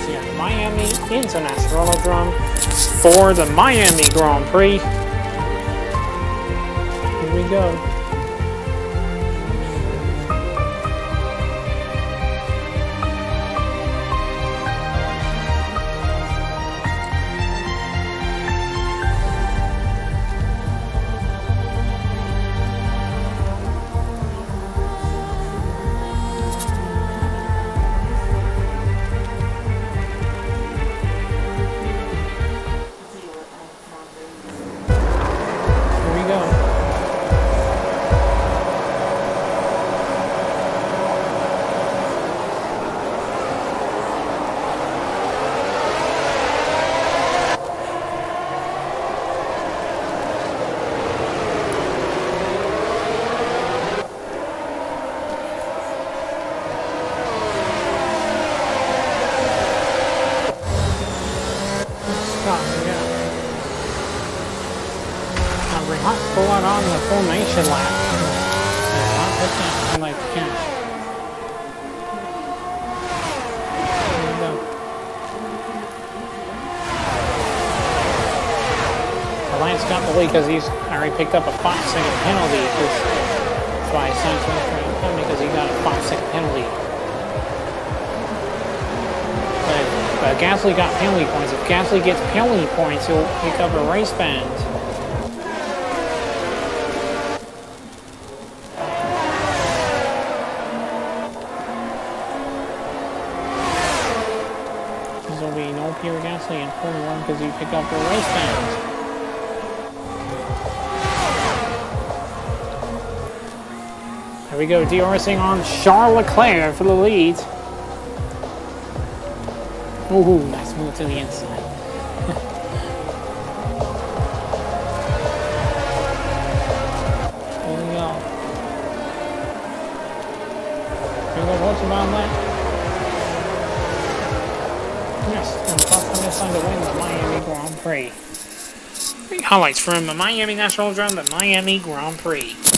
So you got Miami International Velodrome for the Miami Grand Prix. Here we go. Pulling on the formation lap. Not pushing like the camera. There we go. Lance got the lead because he's already picked up a 5-second penalty. That's why he signed for him, because he got a 5-second penalty. But Gasly got penalty points. If Gasly gets penalty points, he'll pick up a race band. Pierre Gasly in Formula 1 because he picked up a race band. There we go, DRSing on Charles Leclerc for the lead. Ooh, nice move to the inside. There we go. Here we go, what's about that? Yes, and Buffalo signed to win the Miami Grand Prix. Highlights from the Miami National Velodrome, the Miami Grand Prix.